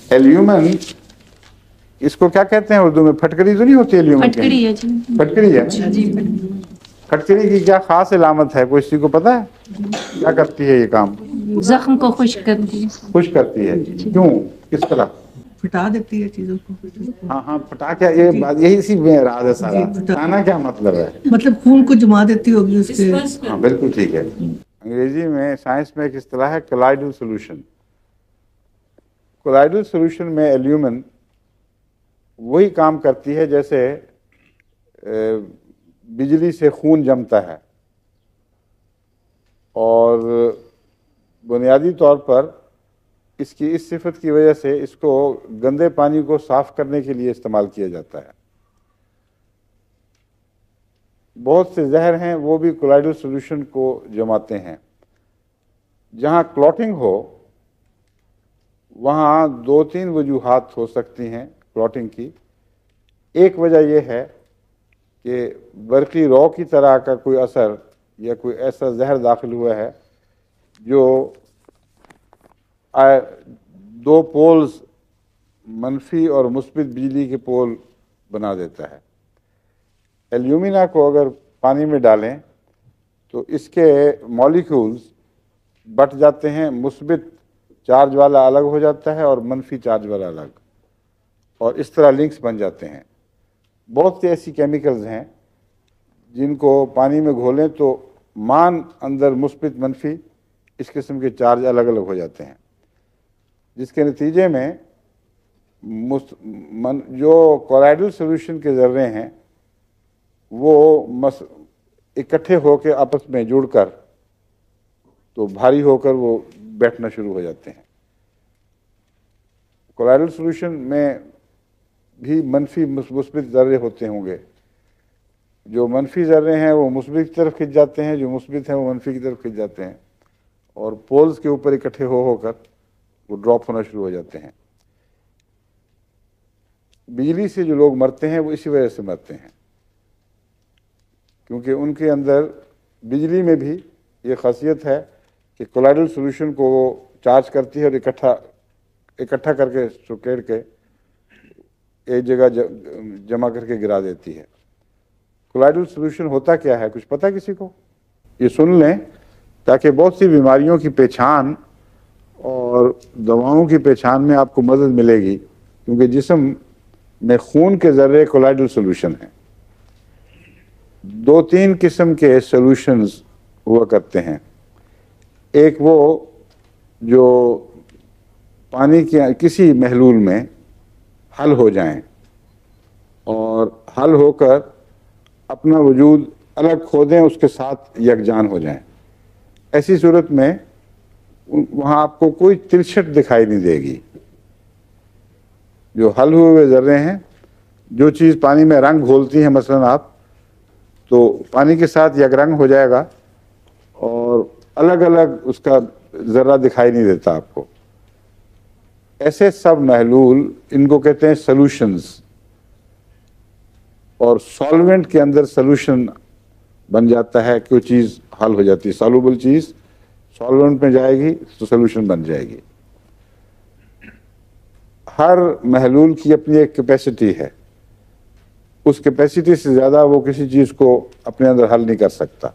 ایلیومن اس کو کیا کہتے ہیں اردو میں؟ پھٹکری تو نہیں ہوتی ایلیومن؟ پھٹکری ہے جی. پھٹکری ہے. پھٹکری کی کیا خاص علامت ہے؟ کوئی کسی کو پتا ہے کیا کرتی ہے یہ کام؟ زخم کو خشک کرتی ہے. خشک کرتی ہے. کیوں؟ کس طرح؟ پھٹا دیتی ہے چیزوں کو. ہاں پھٹا کیا؟ یہ بات یہی اسی میں راز ہے سارا. پھٹانا کیا مطلب ہے؟ مطلب خون کو جما دیتی ہوگی اس کے. ہاں بالکل ٹھیک ہے. انگریزی میں سائنس میں ایک اصطلاح ہے کولائڈل سولوشن. کولائڈل سولوشن میں ایلیومن وہی کام کرتی ہے جیسے بجلی سے خون جمتا ہے، اور بنیادی طور پر اس کی اس صفت کی وجہ سے اس کو گندے پانی کو صاف کرنے کے لیے استعمال کیا جاتا ہے. بہت سے زہر ہیں وہ بھی کولائڈل سولوشن کو جماتے ہیں. جہاں کلوٹنگ ہو وہاں دو تین وجوہات ہو سکتی ہیں کلوٹنگ کی. ایک وجہ یہ ہے کہ برقی رو کی طرح کا کوئی اثر یا کوئی ایسا زہر داخل ہوا ہے جو دو پولز منفی اور مثبت بجلی کے پول بنا دیتا ہے. ایلیومینا کو اگر پانی میں ڈالیں تو اس کے مالیکولز بٹ جاتے ہیں، مثبت چارج والا الگ ہو جاتا ہے اور منفی چارج والا الگ، اور اس طرح لنکس بن جاتے ہیں. بہت سے ایسی کیمیکلز ہیں جن کو پانی میں گھولیں تو مان اندر مثبت منفی اس قسم کے چارج الگ الگ ہو جاتے ہیں، جس کے نتیجے میں جو کولائڈل سولوشن کے ذرے ہیں وہ اکٹھے ہو کے آپس میں جڑ کر تو بھاری ہو کر وہ بیٹھنا شروع ہو جاتے ہیں. کولائڈل سولوشن میں بھی منفی مثبت ذرے ہوتے ہوں گے. جو منفی ذرے ہیں وہ مثبت کی طرف کھنچ جاتے ہیں، جو مثبت ہیں وہ منفی کی طرف کھنچ جاتے ہیں، اور پولز کے اوپر اکٹھے ہو کر وہ ڈراپ ہونا شروع ہو جاتے ہیں. بجلی سے جو لوگ مرتے ہیں وہ اسی وجہ سے مرتے ہیں، کیونکہ ان کے اندر بجلی میں بھی یہ خاصیت ہے کہ کولائڈل سولوشن کو وہ چارج کرتی ہے اور اکٹھا کر کے سکیڑ کے ایک جگہ جمع کر کے گرا دیتی ہے. کولائڈل سولوشن ہوتا کیا ہے؟ کچھ پتہ کسی کو؟ یہ سن لیں تاکہ بہت سی بیماریوں کی پہچان اور دواؤں کی پہچان میں آپ کو مدد ملے گی، کیونکہ جسم میں خون کے ذرے کولائڈل سولوشن ہیں. دو تین قسم کے سولوشنز ہوا کرتے ہیں. ایک وہ جو پانی کے کسی محلول میں حل ہو جائیں اور حل ہو کر اپنا وجود الگ کھو دیں، اس کے ساتھ یکجان ہو جائیں. ایسی صورت میں وہاں آپ کو کوئی تلچھٹ دکھائی نہیں دے گی. جو حل ہوئے ہوئے ذرے ہیں، جو چیز پانی میں رنگ گھولتی ہیں، مثلا آپ تو پانی کے ساتھ یک رنگ ہو جائے گا اور الگ الگ اس کا ذرہ دکھائی نہیں دیتا آپ کو. ایسے سب محلول ان کو کہتے ہیں سولوشنز، اور سالوینٹ کے اندر سولوشن بن جاتا ہے، کوئی چیز حل ہو جاتی ہے، سالوبل چیز سالوینٹ میں جائے گی تو سولوشن بن جائے گی. ہر محلول کی اپنی ایک کیپیسٹی ہے، اس کیپیسٹی سے زیادہ وہ کسی چیز کو اپنے اندر حل نہیں کر سکتا.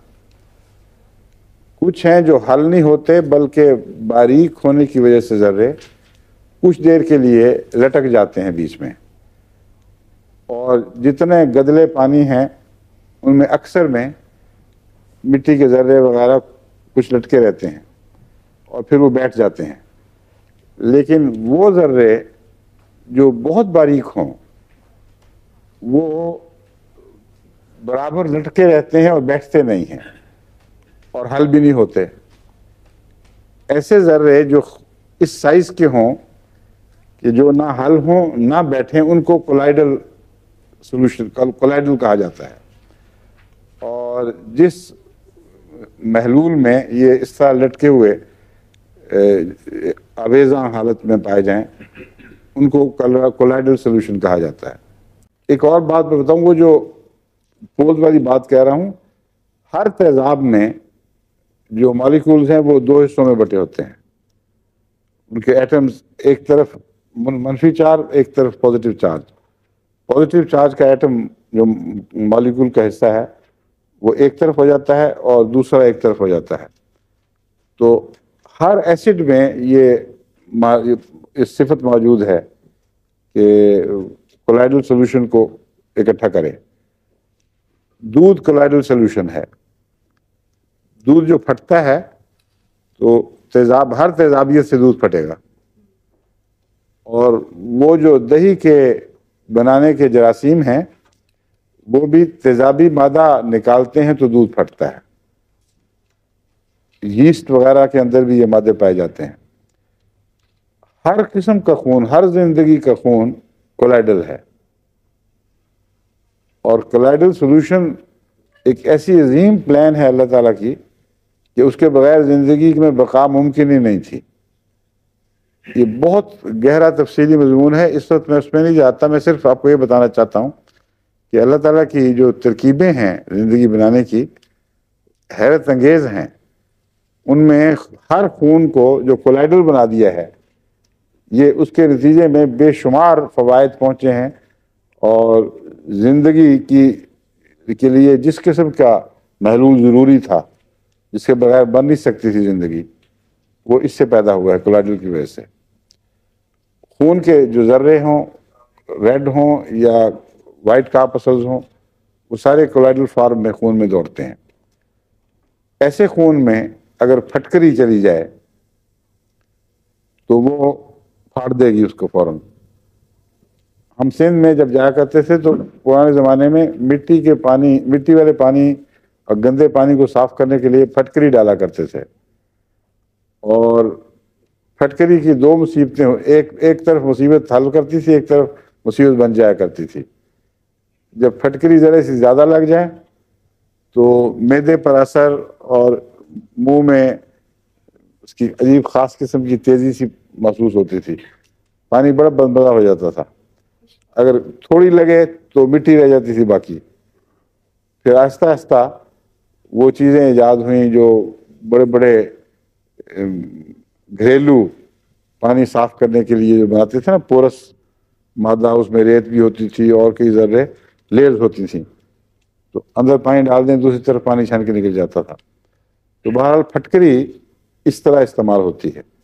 کچھ ہیں جو حل نہیں ہوتے بلکہ باریک ہونے کی وجہ سے ذرے کچھ دیر کے لیے لٹک جاتے ہیں بیچ میں، اور جتنے گدلے پانی ہیں ان میں اکثر میں مٹی کے ذرے وغیرہ کچھ لٹکے رہتے ہیں اور پھر وہ بیٹھ جاتے ہیں. لیکن وہ ذرے جو بہت باریک ہوں وہ برابر لٹکے رہتے ہیں اور بیٹھتے نہیں ہیں اور حل بھی نہیں ہوتے. ایسے ذرے جو اس سائز کے ہوں کہ جو نہ حل ہوں نہ بیٹھیں، ان کو کولائڈل سولوشن کولائڈل کہا جاتا ہے. اور جس محلول میں یہ اس طرح لٹکے ہوئے آویزاں حالت میں پائے جائیں ان کو کولائڈل سولوشن کہا جاتا ہے. ایک اور بات میں بتاؤں، وہ جو پولز والی بات کہہ رہا ہوں، ہر تیزاب میں جو مالیکولز ہیں وہ دو حصوں میں بٹے ہوتے ہیں. ان کے ایٹمز ایک طرف منفی چارج ایک طرف پازیٹیو چارج، پازیٹیو چارج کا ایٹم جو مالیکول کا حصہ ہے وہ ایک طرف ہو جاتا ہے اور دوسرا ایک طرف ہو جاتا ہے. تو ہر ایسڈ میں یہ صفت موجود ہے کہ کولائڈل سولوشن کو اکٹھا کرے. دودھ کولائڈل سولوشن ہے. دودھ جو پھٹتا ہے تو تیزاب، ہر تیزابیت سے دودھ پھٹے گا، اور وہ جو دہی کے بنانے کے جراثیم ہیں وہ بھی تیزابی مادہ نکالتے ہیں تو دودھ پھٹتا ہے. یسٹ وغیرہ کے اندر بھی یہ مادے پائے جاتے ہیں. ہر قسم کا خون، ہر زندگی کا خون کولائڈل ہے، اور کولائڈل سولوشن ایک ایسی عظیم پلان ہے اللہ تعالیٰ کی کہ اس کے بغیر زندگی میں بقا ممکن ہی نہیں تھی. یہ بہت گہرا تفصیلی مضمون ہے، اس وقت میں اس میں نہیں جاتا. میں صرف آپ کو یہ بتانا چاہتا ہوں کہ اللہ تعالیٰ کی جو ترکیبیں ہیں زندگی بنانے کی حیرت انگیز ہیں. ان میں ہر خون کو جو کولائڈل بنا دیا ہے، یہ اس کے نتیجے میں بے شمار فوائد پہنچے ہیں، اور زندگی کے لیے جس قسم کا محلول ضروری تھا جس کے بغیر بن نہیں سکتی تھی زندگی، وہ اس سے پیدا ہوا ہے کولائڈل کی وجہ سے. خون کے جو ذرے ہوں، ریڈ ہوں یا وائٹ کارپسلز ہوں، وہ سارے کولائڈل فارم میں خون میں دوڑتے ہیں. ایسے خون میں اگر پھٹکری چلی جائے تو وہ پھاڑ دے گی اس کو فوراً. ہم سندھ میں جب جایا کرتے تھے تو پرانے زمانے میں مٹی والے پانی اور گندے پانی کو صاف کرنے کے لیے پھٹکری ڈالا کرتے تھے. اور پھٹکری کی دو مصیبتیں، ایک طرف مصیبت حل کرتی تھی، ایک طرف مصیبت بن جایا کرتی تھی. جب پھٹکری ذرا سی زیادہ لگ جائے تو معدے پر اثر اور منہ میں اس کی عجیب خاص قسم کی تیزی سی محسوس ہوتی تھی. پانی بڑا بنبدا ہو جاتا تھا. اگر تھوڑی لگے تو مٹی رہ جاتی تھی باقی. پھر آہستہ آہستہ وہ چیزیں ایجاد ہوئیں جو بڑے بڑے گھریلو پانی صاف کرنے کے لیے جو بناتے تھے نا، پورس مادہ، اس میں ریت بھی ہوتی تھی اور کئی ذرے لیئرز ہوتی تھیں، تو اندر پانی ڈال دیں دوسری طرف پانی چھان کے نکل جاتا تھا. تو بہرحال پھٹکری اس طرح استعمال ہوتی ہے.